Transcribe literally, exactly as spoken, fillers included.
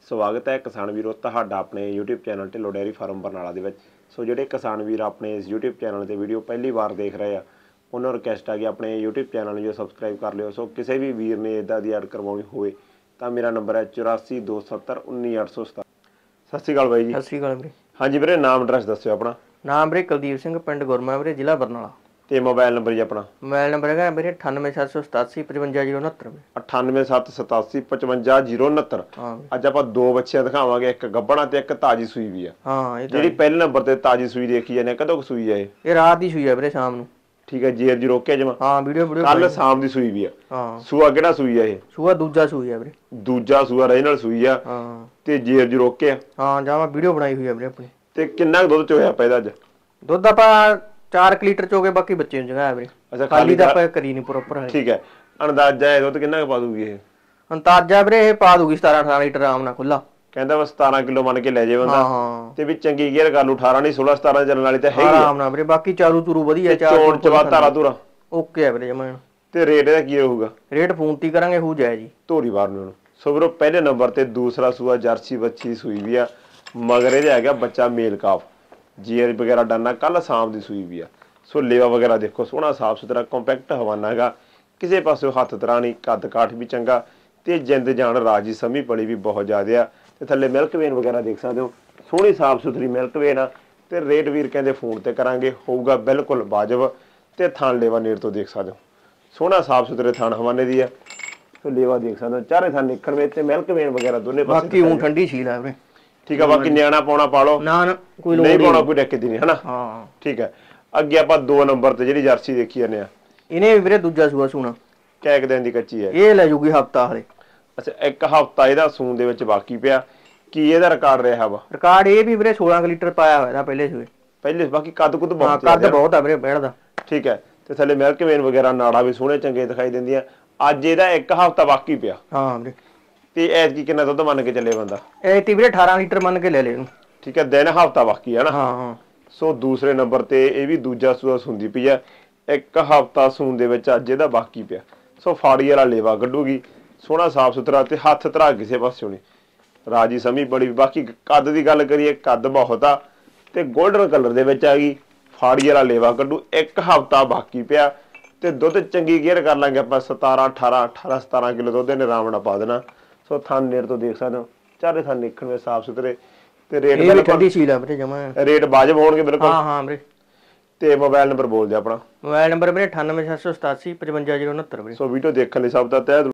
ਸਵਾਗਤ ਹੈ ਕਿਸਾਨ ਵੀਰੋ ਤੁਹਾਡਾ ਆਪਣੇ YouTube channel Dhillon dairy farm Barnala ਦੇ ਵਿੱਚ। ਸੋ ਜਿਹੜੇ ਕਿਸਾਨ ਵੀਰ ਆਪਣੇ ਇਸ YouTube ਚੈਨਲ ਤੇ ਵੀਡੀਓ ਪਹਿਲੀ ਵਾਰ ਦੇਖ ਰਹੇ ਆ ਉਹਨਾਂ ਨੂੰ ਰਿਕਵੈਸਟ ਆ ਕਿ ਆਪਣੇ YouTube ਚੈਨਲ ਨੂੰ ਜੋ ਸਬਸਕ੍ਰਾਈਬ ਕਰ ਲਿਓ। ਸੋ ਕਿਸੇ ਵੀ ਵੀਰ ਨੇ ਇਦਾਂ ਦੀ ਐਡ ਕਰਵਾਉਣੀ ਹੋਵੇ ਤਾਂ ਮੇਰਾ ਨੰਬਰ ਹੈ ਚੁਰਾਸੀ ਦੋ ਸੱਤਰ ਉੱਨੀ ਅੱਠ ਸੌ ਸਤਾਰਾਂ। ਸਤਿ ਸ਼੍ਰੀ ਅਕਾਲ ਬਾਈ ਜੀ। ਸਤਿ ਸ਼੍ਰੀ ਅਕਾਲ ਵੀਰੇ। ਹਾਂਜੀ ਵੀਰੇ, ਨਾਮ ਐਡਰੈਸ ਦੱਸਿਓ ਆਪਣਾ। ਨਾਮ ਵੀਰੇ ਕੁਲਦੀਪ ਸਿੰਘ, ਪਿੰਡ ਗੁਰਮਾ ਵੀਰੇ, ਜ਼ਿਲ੍ਹਾ ਬਰਨਾਲਾ। ਤੇ ਮੋਬਾਈਲ ਨੰਬਰ ਜੀ ਆਪਣਾ? ਮੋਬਾਈਲ ਨੰਬਰ ਹੈਗਾ ਵੀਰੇ ਅਠਾਨਵੇਂ ਸੱਤ ਸੌ ਸਤਾਸੀ ਪਚਵੰਜਾ ਜ਼ੀਰੋ ਉਨੱਤਰ। ਅਠਾਨਵੇਂ ਸੱਤ ਸਤਾਸੀ ਪਚਵੰਜਾ ਜ਼ੀਰੋ ਉਨੱਤਰ। ਹਾਂ, ਅੱਜ ਆਪਾਂ ਦੋ ਬੱਚਿਆਂ ਦਿਖਾਵਾਂਗੇ, ਇੱਕ ਗੱਬਣਾ ਤੇ ਇੱਕ ਤਾਜੀ ਸੂਈ ਵੀ ਆ। ਹਾਂ, ਇਹ ਜਿਹੜੀ ਪਹਿਲੇ ਨੰਬਰ ਤੇ ਤਾਜੀ ਸੂਈ ਦੇਖੀ ਜਾਂਦੇ, ਕਦੋਂ ਸੂਈ ਆ ਇਹ? ਇਹ ਰਾਤ ਦੀ ਸੂਈ ਆ ਵੀਰੇ, ਸ਼ਾਮ ਨੂੰ। ਠੀਕ ਹੈ, ਜੇਰ ਜੀ ਰੋਕਿਆ ਜਮਾ? ਹਾਂ, ਵੀਡੀਓ ਵੀਡੀਓ ਕੱਲ ਸ਼ਾਮ ਦੀ ਸੂਈ ਵੀ ਆ। ਹਾਂ, ਸੂਆ ਕਿਹੜਾ ਸੂਈ ਆ ਇਹ? ਸੂਆ ਦੂਜਾ ਸੂਈ ਆ ਵੀਰੇ। ਦੂਜਾ ਸੂਆ ਰੇ ਨਾਲ ਸੂਈ ਆ। ਹਾਂ, ਤੇ ਜੇਰ ਜੀ ਰੋਕਿਆ। ਹਾਂ, ਜਾਵਾ ਵੀਡੀਓ ਬਣਾਈ ਹੋਈ ਆ ਵੀਰੇ ਆਪਣੀ। ਤੇ ਕਿੰਨਾ ਦੁੱਧ ਚੋਇਆ ਪੈਦਾ ਅੱਜ? ਦੁੱਧ ਆਪਾਂ ਚਾਰ ਲੀਟਰ ਚੋਗੇ, ਬਾਕੀ ਬੱਚੇ ਨੂੰ ਜਗਾਇਆ ਵੀਰੇ। ਅੱਛਾ, ਖਾਲੀ ਦਾ ਆਪਾਂ ਕਰੀ ਨਹੀਂ ਪ੍ਰੋਪਰ ਹੈ। ਠੀਕ ਹੈ, ਅੰਦਾਜ਼ਾ ਹੈ ਦੁੱਧ ਕਿੰਨਾ ਪਾ ਦੂਗੀ ਇਹ? ਅੰਦਾਜ਼ਾ ਵੀਰੇ ਇਹ ਪਾ ਦੂਗੀ ਸਤਾਰਾਂ ਅਠਾਰਾਂ ਲੀਟਰ ਆਰਾਮ ਨਾਲ ਖੁੱਲਾ। ਕਹਿੰਦਾ ਬਸ ਸਤਾਰਾਂ ਕਿਲੋ ਮੰਨ ਕੇ ਲੈ ਜੇ ਬੰਦਾ। ਹਾਂ, ਹਾਂ, ਤੇ ਵੀ ਚੰਗੀ ਗੇਅਰ ਕਰ ਲੂ, ਅਠਾਰਾਂ ਨਹੀਂ ਸੋਲਾਂ ਸਤਾਰਾਂ ਚੱਲਣ ਵਾਲੀ ਤਾਂ ਹੈਗੀ ਆ ਆਰਾਮ ਨਾਲ ਵੀਰੇ। ਬਾਕੀ ਚਾਰੂ ਚੂਰੂ ਵਧੀਆ, ਚਾਰ ਚੋਣ ਚਵਾ ਧਾਰਾ ਧੂਰਾ ਓਕੇ ਆ ਵੀਰੇ ਜਮਾ। ਤੇ ਰੇਟ ਇਹਦਾ ਕੀ ਰਹੂਗਾ? ਰੇਟ ਫੋਨ ਤੇ ਕਰਾਂਗੇ, ਹੋ ਜਾਏ ਜੀ ਧੋਰੀ ਵਾਰ ਨੂੰ। ਸੋ ਵੀਰੋ, ਪਹਿਲੇ ਨੰਬਰ ਤੇ ਦੂਸਰਾ ਸੂਆ ਜਰਸੀ ਬੱਚੀ ਸੂਈ ਵੀ ਆ। ਮਗਰ ਇਹਦੇ ਆ ਗਿਆ ਬੱਚਾ ਮੇਲ ਕਾਫ, ਜੀਆਰ ਵਗੈਰਾ ਡਾਨਾ, ਕੱਲ ਸ਼ਾਮ ਦੀ ਸੂਈ ਵੀ ਆ। ਸੋ ਲੇਵਾ ਵਗੈਰਾ ਦੇਖੋ, ਸੋਹਣਾ ਸਾਫ ਸੁਥਰਾ ਕੰਪੈਕਟ ਹਵਾਨਾ ਹੈਗਾ, ਕਿਸੇ ਪਾਸੇ ਹੱਥ ਤਰ੍ਹਾਂ ਨਹੀਂ, ਕੱਦ ਕਾਠ ਵੀ ਚੰਗਾ ਤੇ ਜਿੰਦ ਜਾਨ ਰਾਜੀ ਸਮੀ ਪਲੀ ਵੀ ਬਹੁਤ ਜ਼ਿਆਦਾ ਆ। ਤੇ ਥੱਲੇ ਮਿਲਕ ਵੇਨ ਵਗੈਰਾ ਦੇਖ ਸਕਦੇ ਹੋ, ਸੋਹਣੀ ਸਾਫ ਸੁਥਰੀ ਮਿਲਕ ਵੇਨ ਆ। ਤੇ ਰੇਟ ਵੀਰ ਕਹਿੰਦੇ ਫੋਨ ਤੇ ਕਰਾਂਗੇ, ਹੋਊਗਾ ਬਿਲਕੁਲ ਵਾਜਬ। ਤੇ ਥਣ ਲੇਵਾ ਨੇੜ ਤੋਂ ਦੇਖ ਸਕਦੇ ਹੋ, ਸੋਹਣਾ ਸਾਫ ਸੁਥਰੇ ਥਣ ਹਵਾਨੇ ਦੀ ਆ। ਸੋ ਲੇਵਾ ਦੇਖ ਸਕਦੇ ਹੋ, ਚਾਰੇ ਥਣ ਨਿਕਲ ਵੇ ਤੇ ਮਿਲਕ ਵੇਨ ਵਗੈਰਾ ਦੋਨੇ ਪਾਸੇ। ਬਾਕੀ ਉਹ ਠੰਡੀ ਸੀਲ ਆ ਵੀਰੇ। ਠੀਕ ਆ, ਬਾਕੀ ਨਿਆਣਾ ਪਾਉਣਾ ਪਾ ਲਓ, ਨਾ ਨਾ ਕੋਈ ਲੋੜ ਨਹੀਂ ਪਾਉਣਾ ਕੋਈ ਦਿੱਕਤ ਨਹੀਂ ਹਨਾ। ਹਾਂ, ਠੀਕ ਹੈ। ਅੱਗੇ ਆਪਾਂ ਦੋ ਨੰਬਰ ਤੇ ਜਿਹੜੀ ਜਰਸੀ ਦੇਖੀ ਜਾਂਦੇ ਆ, ਇਹਨੇ ਵੀ ਵੀਰੇ ਦੂਜਾ ਸੂਆ ਸੂਣਾ। ਕਿਆ ਇੱਕ ਦਿਨ ਦੀ ਕੱਚੀ ਹੈ? ਇਹ ਲੈ ਜੂਗੀ ਹਫਤਾ ਹਲੇ। ਅੱਛਾ, ਇੱਕ ਹਫਤਾ ਇਹਦਾ ਸੂਣ ਦੇ ਵਿੱਚ ਬਾਕੀ ਪਿਆ। ਕੀ ਇਹਦਾ ਰਿਕਾਰਡ ਰਿਹਾ ਵਾ? ਰਿਕਾਰਡ ਇਹ ਵੀ ਵੀਰੇ ਸੋਲਾਂ ਲੀਟਰ ਪਾਇਆ ਹੋਇਆ ਪਹਿਲੇ ਸੂਏ। ਪਹਿਲੇ ਬਾਕੀ ਕੱਦ ਕੁੱਦ ਬਹੁਤ ਜ਼ਿਆਦਾ, ਕੱਦ ਬਹੁਤ ਆ ਵੀਰੇ ਬੈੜ ਦਾ। ਠੀਕ ਹੈ। ਤੇ ਥੱਲੇ ਮਿਲਕ ਵੇਨ ਵਗੈਰਾ ਨਾੜਾ ਵੀ ਸੋਹਣੇ ਚੰਗੇ ਦਿਖਾਈ ਦਿੰਦੀਆਂ। ਅੱਜ ਇਹਦਾ ਇੱਕ ਹਫਤਾ ਬਾਕੀ ਪਿਆ। ਹਾਂ ਵੀਰੇ। ਤੇ ਐਤਕੀ ਕਿੰਨਾ ਦੁੱਧ ਮੰਨ ਕੇ ਚੱਲੇ ਬੰਦਾ? ਇਹ ਤੀ ਵੀਰੇ ਅਠਾਰਾਂ ਲੀਟਰ ਮੰਨ ਕੇ ਲੈ ਲੈ ਇਹਨੂੰ। ਠੀਕ ਹੈ, ਦਿਨ ਹਫਤਾ ਬਾਕੀ ਹੈ ਨਾ। ਹਾਂ, ਹਾਂ। ਸੋ ਦੂਸਰੇ ਨੰਬਰ ਤੇ ਇਹ ਵੀ ਦੂਜਾ ਸੂਆ ਸੁੰਦੀ ਪਈ ਆ। ਇੱਕ ਹਫਤਾ ਸੂਣ ਦੇ ਵਿੱਚ ਅੱਜ ਇਹਦਾ ਬਾਕੀ ਪਿਆ। ਸੋ ਫਾੜੀ ਵਾਲਾ ਲੇਵਾ ਕੱਢੂਗੀ, ਸੋਹਣਾ ਸਾਫ ਸੁਥਰਾ ਤੇ ਹੱਥ ਧਰਾ ਕਿਸੇ ਪਾਸੇ ਨਹੀਂ, ਰਾਜੀ ਸਮੀ ਬੜੀ। ਬਾਕੀ ਕੱਦ ਦੀ ਗੱਲ ਕਰੀਏ, ਕੱਦ ਬਹੁਤ ਆ ਤੇ ਗੋਲਡਨ ਕਲਰ ਦੇ ਵਿੱਚ ਆ ਗਈ। ਫਾੜੀ ਵਾਲਾ ਲੇਵਾ ਕੱਢੂ, ਇੱਕ ਹਫਤਾ ਬਾਕੀ ਪਿਆ। ਤੇ ਦੁੱਧ ਚੰਗੀ ਗੇਅਰ ਕਰ ਲਾਂਗੇ ਆਪਾਂ, ਸਤਾਰਾਂ ਅਠਾਰਾਂ ਅਠਾਰਾਂ ਸਤਾਰਾਂ ਕਿਲੋ ਦੁੱਧ ਇਹਨੇ ਆਰਾਮ ਨਾਲ ਪਾ ਦੇਣਾ। ਸੋ ਥਣ ਨੇੜ ਤੋਂ ਦੇਖ ਸਕਦੇ ਹੋ, ਚਾਰੇ ਥਣ ਨਿਕਲਵੇਂ ਸਾਫ ਸੁਥਰੇ। ਤੇ ਰੇਟ ਇਹ ਵੀ ਠੰਡੀ ਸੀਲ ਆ ਵੀਰੇ ਜਮਾ। ਰੇਟ ਵਾਜਬ ਹੋਣਗੇ ਬਿਲਕੁਲ। ਹਾਂ, ਹਾਂ ਵੀਰੇ। ਤੇ ਮੋਬਾਈਲ ਨੰਬਰ ਬੋਲ ਦਿਓ ਆਪਣਾ। ਮੋਬਾਈਲ ਨੰਬਰ ਵੀਰੇ ਅਠਾਨਵੇਂ ਸੱਤ ਸੌ ਸਤਾਸੀ ਪਚਵੰਜਾ ਜ਼ੀਰੋ ਉਨੱਤਰ ਵੀਰੇ। ਸੋ ਵੀਡੀਓ ਦੇਖਣ ਲਈ ਸਭ ਦਾ ਤਹਿ